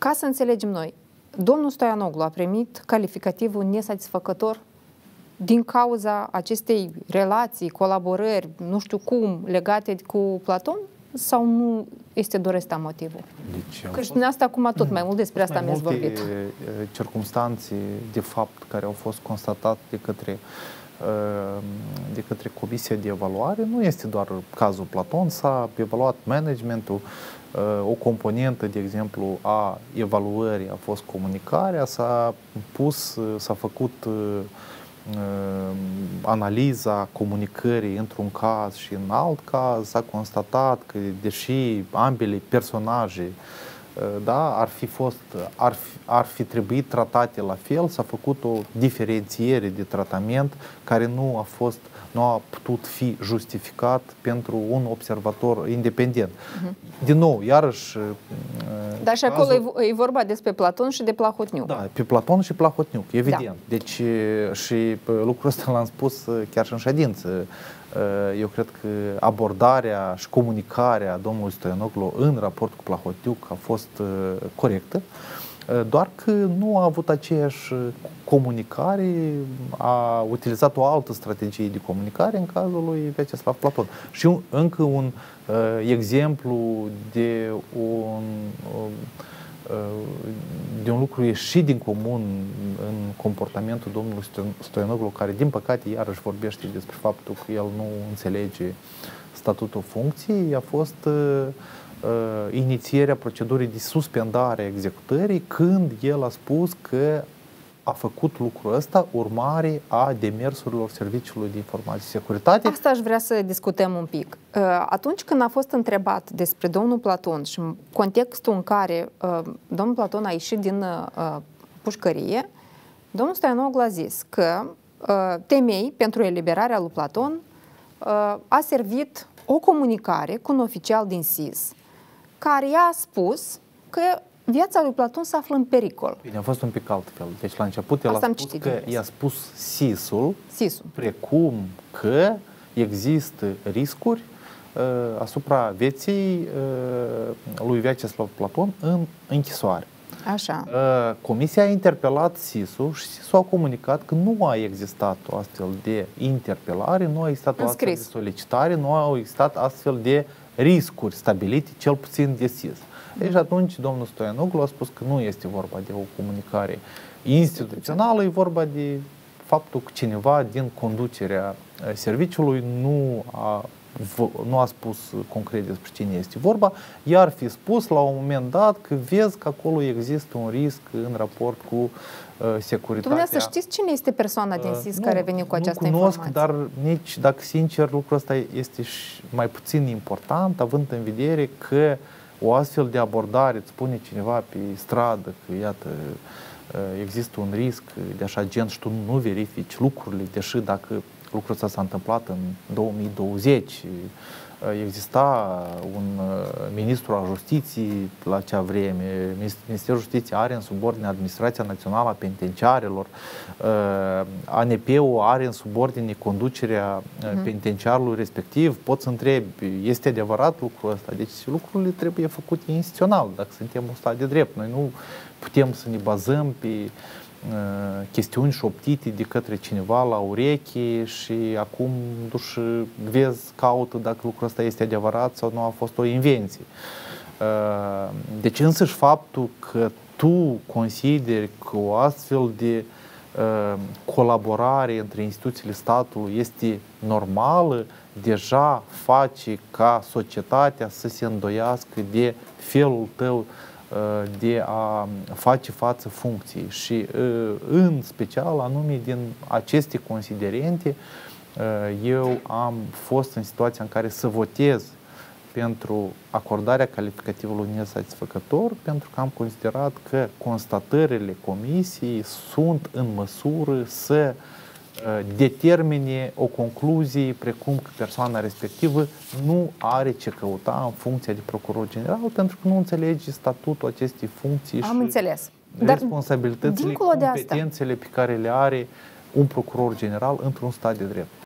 Ca să înțelegem noi, domnul Stoianoglu a primit calificativul nesatisfăcător din cauza acestei relații, colaborări, nu știu cum, legate cu Platon? Sau nu este doar ăsta motivul? Deci, că și dumneavoastră acum tot mai mult despre asta mi-ați vorbit. Circumstanțe, de fapt, care au fost constatate de către Comisia de Evaluare. Nu este doar cazul Platon, s-a evaluat managementul, o componentă, de exemplu, a evaluării a fost comunicarea, s-a făcut analiza comunicării într-un caz și în alt caz, s-a constatat că, deși ambele personaje ar fi trebuit tratate la fel, s-a făcut o diferențiere de tratament care nu a putut fi justificat pentru un observator independent. Din nou, iarăși... Dar și acolo e vorba despre Platon și de Plahotniuc. Da, pe Platon și Plahotniuc, evident. Da. Deci, și lucrul ăsta l-am spus chiar și în ședință. Eu cred că abordarea și comunicarea domnului Stoianoglu în raport cu Plahotniuc a fost corectă, doar că nu a avut aceeași comunicare, a utilizat o altă strategie de comunicare în cazul lui Vyacheslav Platon. Și încă un exemplu de un lucru ieșit din comun în comportamentul domnului Stoianoglu, care, din păcate, iarăși vorbește despre faptul că el nu înțelege statutul funcției, a fost inițierea procedurii de suspendare a executării, când el a spus că a făcut lucrul ăsta urmare a demersurilor Serviciului de Informații și Securitate. Asta aș vrea să discutăm un pic. Atunci când a fost întrebat despre domnul Platon și în contextul în care domnul Platon a ieșit din pușcărie, domnul Stoianoglu a zis că temei pentru eliberarea lui Platon a servit o comunicare cu un oficial din SIS, care i-a spus că viața lui Platon se află în pericol. Bine, a fost un pic altfel. Deci la început el a spus că i-a spus SIS-ul, precum că există riscuri asupra vieții lui Vyacheslav Platon în închisoare. Așa. Comisia a interpelat SIS-ul și SIS-ul a comunicat că nu a existat o astfel de interpelare, nu a existat o astfel de solicitare, nu au existat astfel de riscuri stabilite, cel puțin de SIS. Deci atunci domnul Stoianoglu a spus că nu este vorba de o comunicare instituțională, e vorba de faptul că cineva din conducerea serviciului nu a spus concret despre cine este vorba, iar fi spus la un moment dat că vezi că acolo există un risc în raport cu securitatea. Dumneavoastră știți cine este persoana din SIS care a venit cu această informație? informație? Dar nici, dacă sincer, lucrul ăsta este și mai puțin important, având în vedere că o astfel de abordare îți spune cineva pe stradă că, iată, există un risc de așa gen și tu nu verifici lucrurile, deși dacă lucrul ăsta s-a întâmplat în 2020, exista un ministru al Justiției la acea vreme, Ministerul Justiției are în subordine Administrația Națională a Penitenciarelor, ANP-ul are în subordine conducerea penitenciarului respectiv. Poți să întrebi, este adevărat lucrul ăsta? Deci lucrurile trebuie făcute instituțional, dacă suntem un stat de drept. Noi nu putem să ne bazăm pe chestiuni șoptite de către cineva la ureche și acum duși, vezi, caută dacă lucrul ăsta este adevărat sau nu a fost o invenție. Deci însăși faptul că tu consideri că o astfel de colaborare între instituțiile statului este normală, deja face ca societatea să se îndoiască de felul tău de a face față funcției și în special anume din aceste considerente eu am fost în situația în care să votez pentru acordarea calificativului nesatisfăcător, pentru că am considerat că constatările comisiei sunt în măsură să determine o concluzie precum că persoana respectivă nu are ce căuta în funcția de procuror general, pentru că nu înțelege statutul acestei funcții și responsabilitățile, competențele pe care le are un procuror general într-un stat de drept.